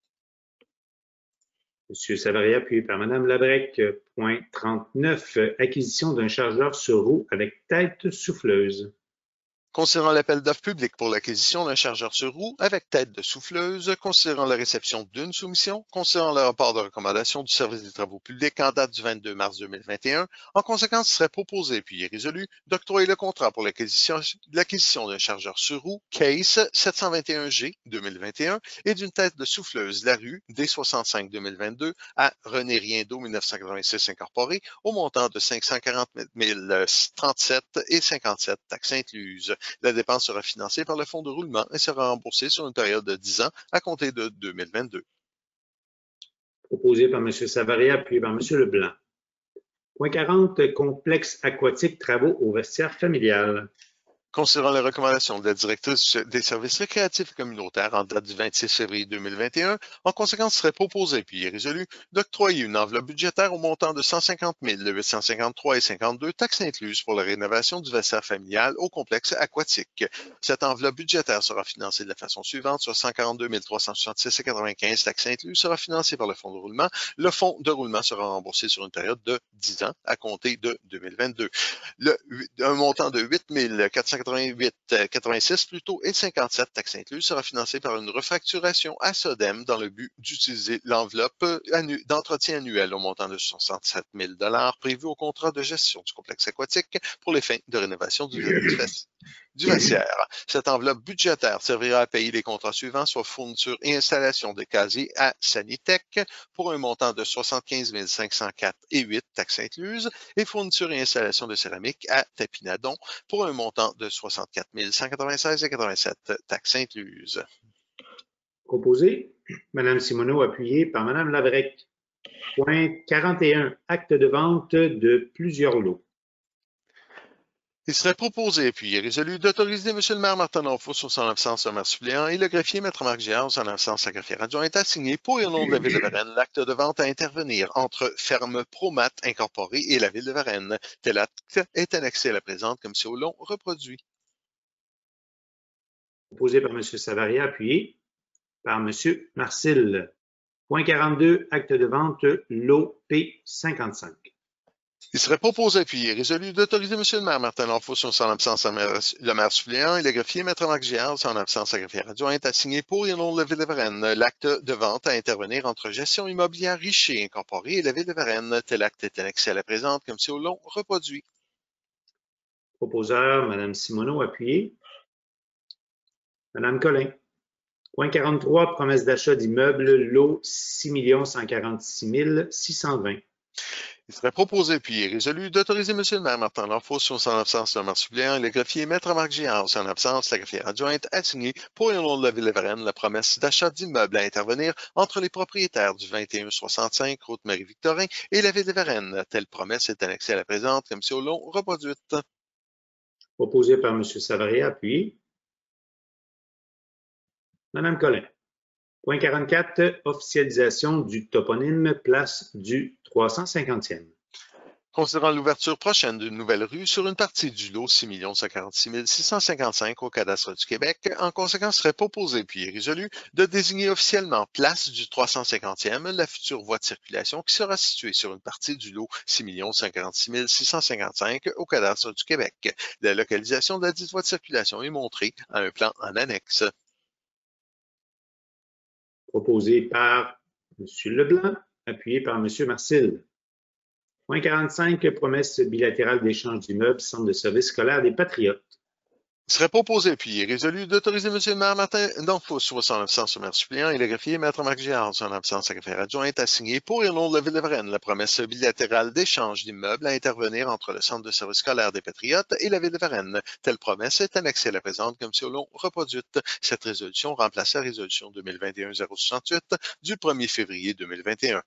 M. Savaria, appuyé par Mme Labrec. Point 39, acquisition d'un chargeur sur roue avec tête souffleuse. Considérant l'appel d'offres public pour l'acquisition d'un chargeur sur roue avec tête de souffleuse, considérant la réception d'une soumission, considérant le rapport de recommandation du service des travaux publics en date du 22 mars 2021, en conséquence, serait proposé puis est résolu d'octroyer le contrat pour l'acquisition d'un chargeur sur roue Case 721G 2021 et d'une tête de souffleuse Larue D65 2022 à René Riendeau 1986 Incorporé au montant de 540 037,57 taxes incluses. La dépense sera financée par le fonds de roulement et sera remboursée sur une période de 10 ans à compter de 2022. Proposé par M. Savaria, appuyé par M. Leblanc. Point 40, complexe aquatique, travaux au vestiaire familial. Considérant les recommandations de la directrice des services récréatifs et communautaires en date du 26 février 2021, en conséquence, serait proposé puis est résolu d'octroyer une enveloppe budgétaire au montant de 150 853,52 taxes incluses pour la rénovation du vestiaire familial au complexe aquatique. Cette enveloppe budgétaire sera financée de la façon suivante, sur 142 366,95 taxes incluses sera financée par le fonds de roulement. Le fonds de roulement sera remboursé sur une période de 10 ans à compter de 2022. Un montant de 8 488,86 plutôt et 57 taxes incluses sera financé par une refacturation à SODEM dans le but d'utiliser l'enveloppe d'entretien annuel au montant de 67 000 prévu au contrat de gestion du complexe aquatique pour les fins de rénovation du vestiaire. Cette enveloppe budgétaire servira à payer les contrats suivants, soit fourniture et installation de casiers à Sanitec pour un montant de 75 504,08 taxes incluses et fourniture et installation de céramique à Tapinadon pour un montant de 64 196,87 taxes incluses. Proposé, Mme Simoneau, appuyée par Mme Labrec. Point 41, acte de vente de plusieurs lots. Il serait proposé puis résolu d'autoriser M. le maire Martin Onfo sur son absence au maire suppléant et le greffier Maître Marc Giard son absence à greffière adjointe à signer pour et au nom de la Ville de Varennes l'acte de vente à intervenir entre Ferme Promat Incorporée et la Ville de Varennes. Tel acte est annexé à la présente comme si au long reproduit. Proposé par M. Savaria, appuyé par M. Marcil. Point 42, acte de vente lot P55. Il serait proposé puis résolu d'autoriser M. le maire Martin Onfo sur son absence à le maire suppléant et le greffier Maître Marc Giard son absence à greffière adjointe à signer pour et au nom de la Ville de Varennes l'acte de vente à intervenir entre Gestion immobilière Richer Incorporée et la Ville de Varennes. Tel acte est annexé à la présente comme si au long reproduit. Proposeur, Mme Simoneau, appuyée. Mme Collin. Point 43, promesse d'achat d'immeubles, lot 6 146 620. Il serait proposé puis résolu d'autoriser M. le maire Martin Lanfos, sur son absence d'un maire suppléant, et le greffier Maître Marc Giard, sur son absence, la greffière adjointe, à signer pour et au nom de la Ville de Varennes la promesse d'achat d'immeubles à intervenir entre les propriétaires du 2165 route Marie-Victorin et la Ville de Varennes. Telle promesse est annexée à la présente, comme si au long reproduite. Proposé par M. Savaria, appuyé. Mme Collin. Point 44, officialisation du toponyme place du 350e. Considérant l'ouverture prochaine d'une nouvelle rue sur une partie du lot 6 146 655 au cadastre du Québec, en conséquence serait proposé puis résolu de désigner officiellement place du 350e la future voie de circulation qui sera située sur une partie du lot 6 146 655 au cadastre du Québec. La localisation de la dite voie de circulation est montrée à un plan en annexe. Proposé par M. Leblanc, appuyé par M. Marcil. Point 45, promesse bilatérale d'échange d'immeubles, centre de service scolaire des Patriotes. Il serait proposé puis résolu d'autoriser M. le maire Martin Lanfos, sur son absence au maire suppléant, et le greffier Maître Marc Giard, sur son absence à greffière adjointe, à signer pour et au nom de la Ville de Varennes la promesse bilatérale d'échange d'immeubles à intervenir entre le centre de service scolaire des Patriotes et la Ville de Varennes. Telle promesse est annexée à la présente comme si au long reproduite. Cette résolution remplace la résolution 2021-068 du 1er février 2021.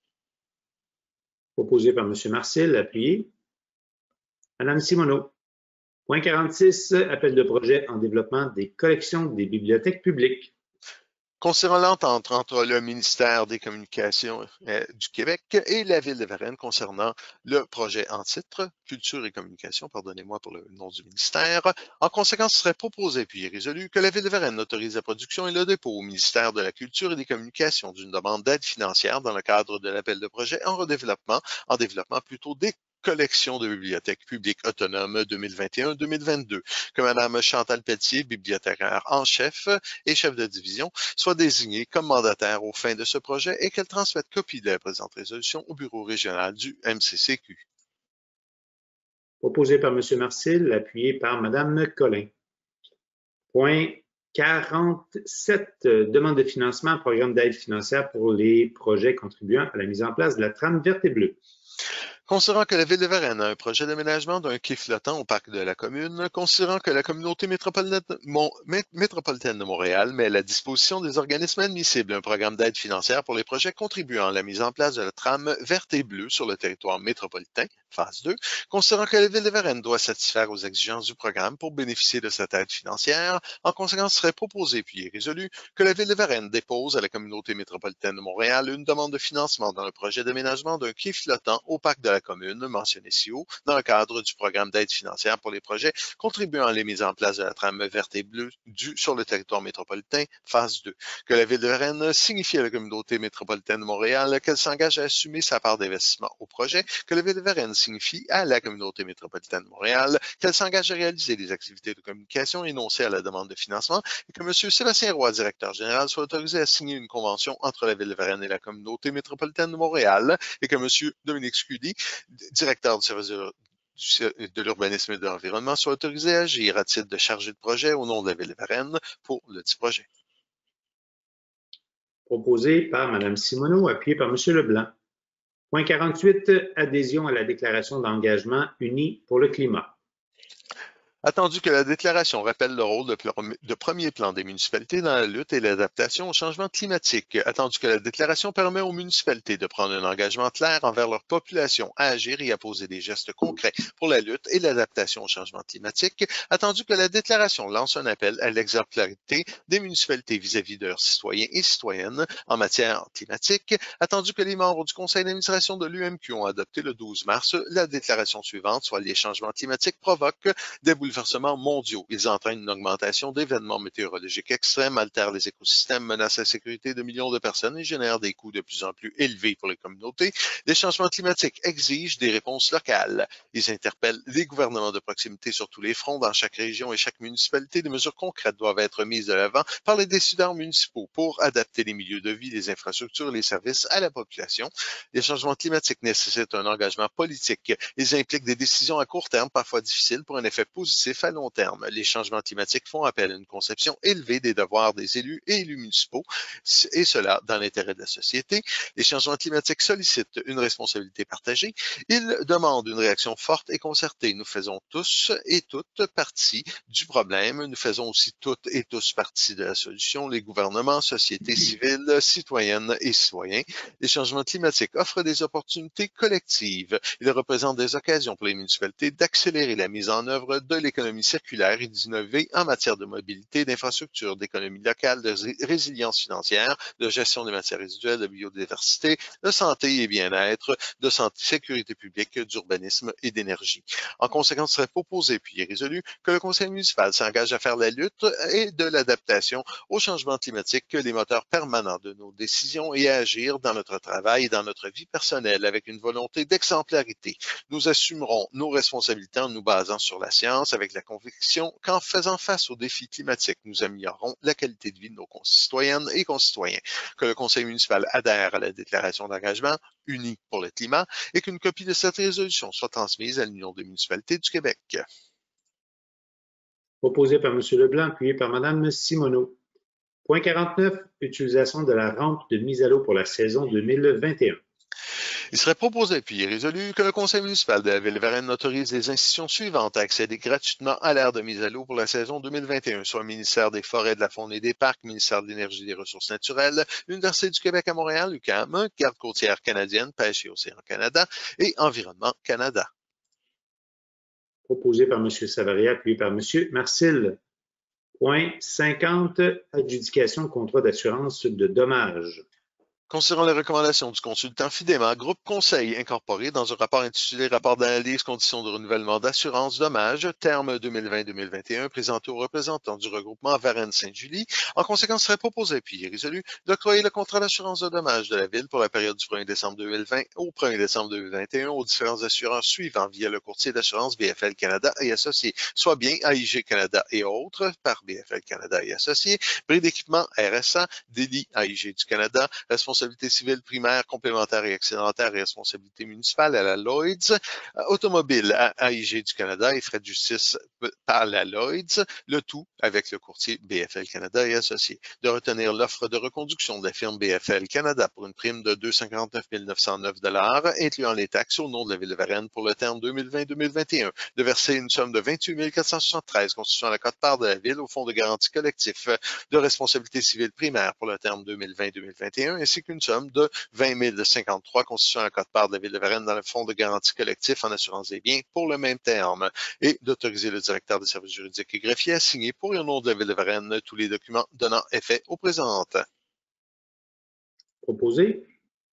Proposé par M. Marcil, appuyé. Mme Simoneau. Point 46, appel de projet en développement des collections des bibliothèques publiques. Considérant l'entente entre le ministère des Communications du Québec et la Ville de Varennes concernant le projet en titre, Culture et Communication, pardonnez-moi pour le nom du ministère, en conséquence, il serait proposé puis résolu que la Ville de Varennes autorise la production et le dépôt au ministère de la Culture et des Communications d'une demande d'aide financière dans le cadre de l'appel de projet en développement plutôt des collection de bibliothèques publiques autonomes 2021-2022, que Mme Chantal Pelletier, bibliothécaire en chef et chef de division, soit désignée comme mandataire aux fins de ce projet et qu'elle transmette copie de la présente résolution au bureau régional du MCCQ. Proposé par M. Marcil, appuyé par Mme Collin. Point 47, demande de financement, programme d'aide financière pour les projets contribuant à la mise en place de la trame verte et bleue. Considérant que la Ville de Varennes a un projet d'aménagement d'un quai flottant au parc de la commune, considérant que la communauté métropolitaine de Montréal met à la disposition des organismes admissibles un programme d'aide financière pour les projets contribuant à la mise en place de la trame verte et bleue sur le territoire métropolitain, phase 2, considérant que la Ville de Varennes doit satisfaire aux exigences du programme pour bénéficier de cette aide financière, en conséquence serait proposé puis résolu que la Ville de Varennes dépose à la communauté métropolitaine de Montréal une demande de financement dans le projet d'aménagement d'un quai flottant au parc de la commune mentionné ci haut dans le cadre du programme d'aide financière pour les projets contribuant à la mise en place de la trame verte et bleue sur le territoire métropolitain, phase 2. Que la Ville de Varennes signifie à la communauté métropolitaine de Montréal qu'elle s'engage à assumer sa part d'investissement au projet, que la Ville de Varennes signifie à la communauté métropolitaine de Montréal qu'elle s'engage à réaliser les activités de communication énoncées à la demande de financement et que M. Sébastien Roy, directeur général, soit autorisé à signer une convention entre la Ville de Varennes et la communauté métropolitaine de Montréal et que M. Dominique Scully, directeur du service de l'urbanisme et de l'environnement, soit autorisé à agir à titre de chargé de projet au nom de la Ville de Varennes pour le dit projet. Proposé par Mme Simoneau, appuyé par M. Leblanc. Point 48, adhésion à la déclaration d'engagement unie pour le climat. Attendu que la déclaration rappelle le rôle de premier plan des municipalités dans la lutte et l'adaptation au changement climatique, attendu que la déclaration permet aux municipalités de prendre un engagement clair envers leur population à agir et à poser des gestes concrets pour la lutte et l'adaptation au changement climatique, attendu que la déclaration lance un appel à l'exemplarité des municipalités vis-à-vis de leurs citoyens et citoyennes en matière climatique, attendu que les membres du conseil d'administration de l'UMQ ont adopté le 12 mars la déclaration suivante, soit les changements climatiques provoquent des bouleversements mondiaux. Ils entraînent une augmentation d'événements météorologiques extrêmes, altèrent les écosystèmes, menacent la sécurité de millions de personnes et génèrent des coûts de plus en plus élevés pour les communautés. Les changements climatiques exigent des réponses locales. Ils interpellent les gouvernements de proximité sur tous les fronts dans chaque région et chaque municipalité. Des mesures concrètes doivent être mises de l'avant par les décideurs municipaux pour adapter les milieux de vie, les infrastructures et les services à la population. Les changements climatiques nécessitent un engagement politique. Ils impliquent des décisions à court terme, parfois difficiles, pour un effet positif positifs à long terme. Les changements climatiques font appel à une conception élevée des devoirs des élus et élus municipaux, et cela dans l'intérêt de la société. Les changements climatiques sollicitent une responsabilité partagée. Ils demandent une réaction forte et concertée. Nous faisons tous et toutes partie du problème. Nous faisons aussi toutes et tous partie de la solution. Les gouvernements, sociétés civiles, citoyennes et citoyens. Les changements climatiques offrent des opportunités collectives. Ils représentent des occasions pour les municipalités d'accélérer la mise en œuvre de l'économie circulaire et d'innover en matière de mobilité, d'infrastructures, d'économie locale, de résilience financière, de gestion des matières résiduelles, de biodiversité, de santé et bien-être, de sécurité publique, d'urbanisme et d'énergie. En conséquence, il serait proposé puis résolu que le conseil municipal s'engage à faire la lutte et de l'adaptation au changement climatique les moteurs permanents de nos décisions et à agir dans notre travail et dans notre vie personnelle avec une volonté d'exemplarité. Nous assumerons nos responsabilités en nous basant sur la science avec la conviction qu'en faisant face aux défis climatiques, nous améliorerons la qualité de vie de nos concitoyennes et concitoyens. Que le conseil municipal adhère à la déclaration d'engagement unie pour le climat et qu'une copie de cette résolution soit transmise à l'Union des municipalités du Québec. Proposé par M. Leblanc, appuyé par Mme Simoneau. Point 49, utilisation de la rampe de mise à l'eau pour la saison 2021. Il serait proposé puis résolu que le conseil municipal de la Ville-Varenne autorise les institutions suivantes à accéder gratuitement à l'aire de mise à l'eau pour la saison 2021, soit le ministère des Forêts, de la Faune et des Parcs, ministère de l'Énergie et des Ressources naturelles, l'Université du Québec à Montréal, UQAM, Garde côtière canadienne, Pêche et Océan Canada et Environnement Canada. Proposé par M. Savaria, appuyé par M. Marcil. Point 50, adjudication contrat d'assurance de dommages. Considérant les recommandations du consultant FIDEMA, Groupe Conseil incorporé dans un rapport intitulé Rapport d'analyse conditions de renouvellement d'assurance dommages, terme 2020-2021, présenté aux représentants du regroupement Varennes-Sainte-Julie, en conséquence serait proposé puis résolu d'octroyer le contrat d'assurance de dommages de la Ville pour la période du 1er décembre 2020 au 1er décembre 2021 aux différents assureurs suivants via le courtier d'assurance BFL Canada et Associés, soit bien AIG Canada et autres par BFL Canada et Associés, bris d'équipement RSA, délit AIG du Canada, responsabilité civile primaire, complémentaire et excédentaire et responsabilité municipale à la Lloyds, automobile à AIG du Canada et frais de justice par la Lloyds, le tout avec le courtier BFL Canada et Associés. De retenir l'offre de reconduction de la firme BFL Canada pour une prime de 259 909 $, incluant les taxes au nom de la Ville de Varennes pour le terme 2020-2021. De verser une somme de 28 473 constituant la quote-part de la Ville au Fonds de garantie collectif de responsabilité civile primaire pour le terme 2020-2021, ainsi qu'une somme de 20 053 constituant la quote-part de la Ville de Varennes dans le Fonds de garantie collectif en assurance des biens pour le même terme, et d'autoriser le directeur des services juridiques et greffiers à signer pour et au nom de la Ville de Varennes tous les documents donnant effet aux présentes. Proposé.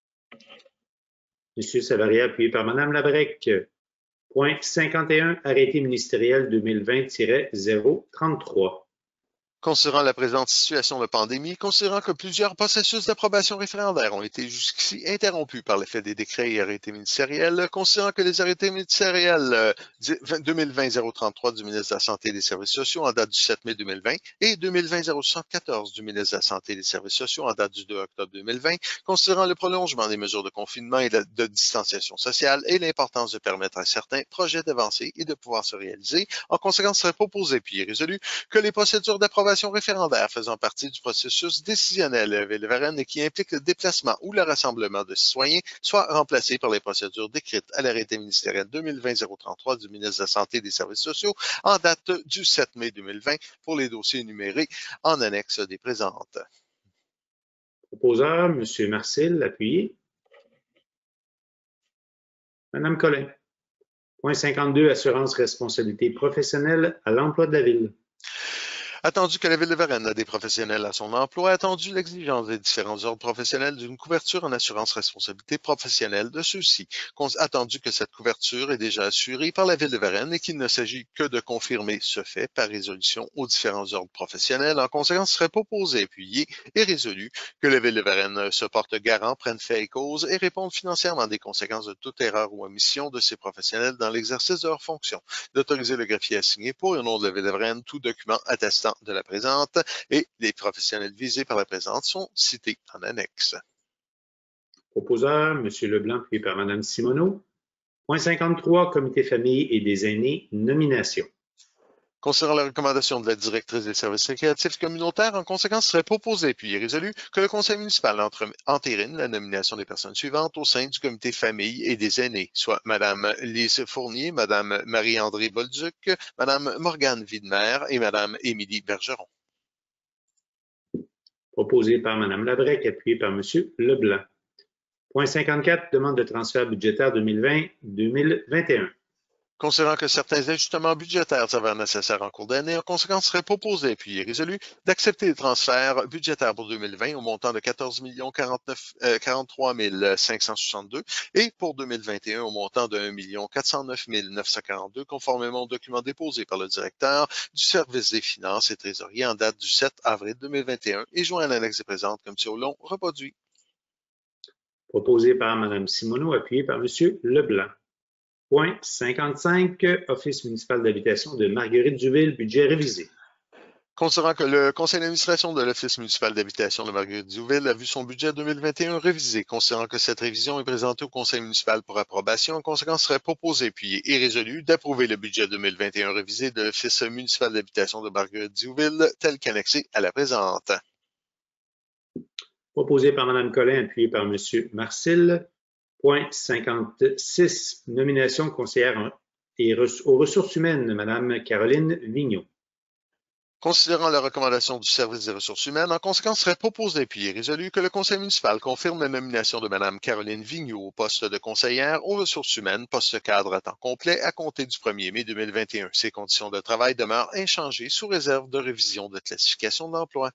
M. Savaria, appuyé par Mme Labrec. Point 51, arrêté ministériel 2020-033. Considérant la présente situation de pandémie, considérant que plusieurs processus d'approbation référendaire ont été jusqu'ici interrompus par l'effet des décrets et arrêtés ministériels, considérant que les arrêtés ministériels 2020-033 du ministre de la Santé et des Services sociaux en date du 7 mai 2020 et 2020-074 du ministre de la Santé et des Services sociaux en date du 2 octobre 2020, considérant le prolongement des mesures de confinement et de distanciation sociale et l'importance de permettre à certains projets d'avancer et de pouvoir se réaliser, en conséquence serait proposé puis résolu que les procédures d'approbation référendaire faisant partie du processus décisionnel de la Ville de Varennes et qui implique le déplacement ou le rassemblement de citoyens soit remplacé par les procédures décrites à l'arrêté ministériel 2020-033 du ministre de la Santé et des Services sociaux en date du 7 mai 2020 pour les dossiers énumérés en annexe des présentes. Proposeur, M. Marcil, appuyé. Mme Collin. Point 52, assurance responsabilité professionnelle à l'emploi de la Ville. Attendu que la Ville de Varennes a des professionnels à son emploi, attendu l'exigence des différents ordres professionnels d'une couverture en assurance responsabilité professionnelle de ceux-ci, attendu que cette couverture est déjà assurée par la Ville de Varennes et qu'il ne s'agit que de confirmer ce fait par résolution aux différents ordres professionnels, en conséquence serait proposé, appuyé et résolu que la Ville de Varennes se porte garant, prenne fait et cause et réponde financièrement des conséquences de toute erreur ou omission de ces professionnels dans l'exercice de leurs fonctions, d'autoriser le greffier à signer pour et au nom de la Ville de Varennes tout document attestant de la présente et les professionnels visés par la présente sont cités en annexe. Proposeur, M. Leblanc, puis par Mme Simoneau. Point 53, Comité famille et des aînés, nomination. Considérant la recommandation de la directrice des services récréatifs communautaires, en conséquence, serait proposé puis résolu que le conseil municipal entérine la nomination des personnes suivantes au sein du comité famille et des aînés, soit Mme Lise Fournier, Mme Marie-André Bolduc, Mme Morgane Widmer et Mme Émilie Bergeron. Proposé par Mme Labrec, appuyé par M. Leblanc. Point 54, demande de transfert budgétaire 2020-2021. Considérant que certains ajustements budgétaires s'avèrent nécessaires en cours d'année, en conséquence, serait proposé puis résolu d'accepter les transferts budgétaires pour 2020 au montant de 14 43 562 et pour 2021 au montant de 1 409 942, conformément au document déposé par le directeur du service des finances et trésorier en date du 7 avril 2021 et joint à l'annexe présente comme sur long reproduit. Proposé par Mme Simoneau, appuyé par M. Leblanc. Point 55, Office municipal d'habitation de Marguerite-Duville, budget révisé. Considérant que le conseil d'administration de l'Office municipal d'habitation de Marguerite-Duville a vu son budget 2021 révisé, considérant que cette révision est présentée au conseil municipal pour approbation, en conséquence serait proposé puis et résolu d'approuver le budget 2021 révisé de l'Office municipal d'habitation de Marguerite-Duville tel qu'annexé à la présente. Proposé par Mme Collin, appuyé par M. Marcil. Point 56, nomination conseillère aux ressources humaines, Mme Caroline Vigneault. Considérant la recommandation du service des ressources humaines, en conséquence, serait proposé puis résolu que le conseil municipal confirme la nomination de Mme Caroline Vigneault au poste de conseillère aux ressources humaines, poste cadre à temps complet à compter du 1er mai 2021. Ses conditions de travail demeurent inchangées sous réserve de révision de classification d'emploi.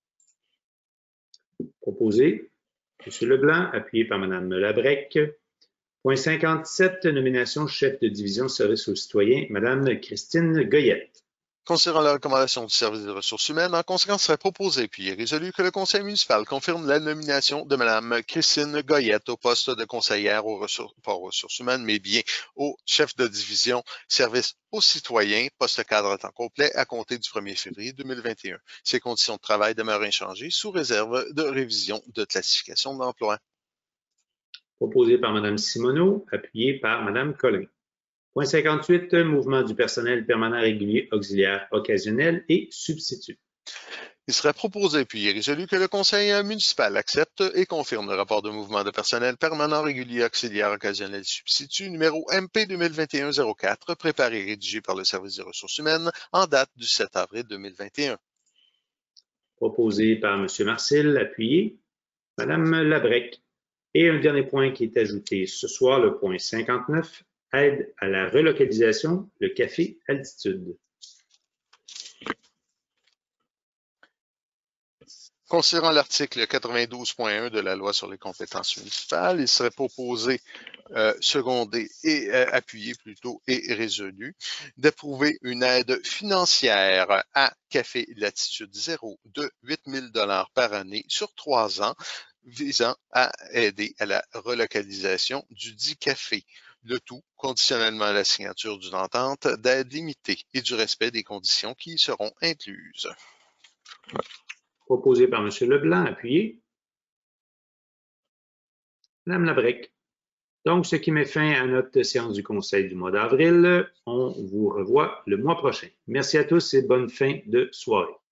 Proposé. M. Leblanc, appuyé par Mme Labrec. Point 57, nomination chef de division service aux citoyens, Mme Christine Goyette. Considérant la recommandation du service des ressources humaines, en conséquence, serait proposé puis résolu que le conseil municipal confirme la nomination de Mme Christine Goyette au poste de conseillère pas aux ressources humaines, mais bien au chef de division service aux citoyens, poste cadre à temps complet à compter du 1er février 2021. Ces conditions de travail demeurent inchangées sous réserve de révision de classification d'emploi. Proposé par Mme Simoneau, appuyé par Mme Collin. Point 58, mouvement du personnel permanent régulier auxiliaire occasionnel et substitut. Il serait proposé puis résolu que le conseil municipal accepte et confirme le rapport de mouvement de personnel permanent régulier auxiliaire occasionnel substitut numéro MP 2021-04 préparé et rédigé par le service des ressources humaines en date du 7 avril 2021. Proposé par M. Marcil, appuyé, Mme Labrec. Et un dernier point qui est ajouté ce soir, le point 59, aide à la relocalisation, le café Altitude. Considérant l'article 92.1 de la loi sur les compétences municipales, il serait proposé, secondé et appuyé plutôt et résolu d'approuver une aide financière à Café Latitude 0 de 8 000 $ par année sur 3 ans visant à aider à la relocalisation du dit café. Le tout conditionnellement à la signature d'une entente d'aide limitée et du respect des conditions qui y seront incluses. Proposé par M. Leblanc, appuyé. Mme Labrec. Donc, ce qui met fin à notre séance du Conseil du mois d'avril. On vous revoit le mois prochain. Merci à tous et bonne fin de soirée.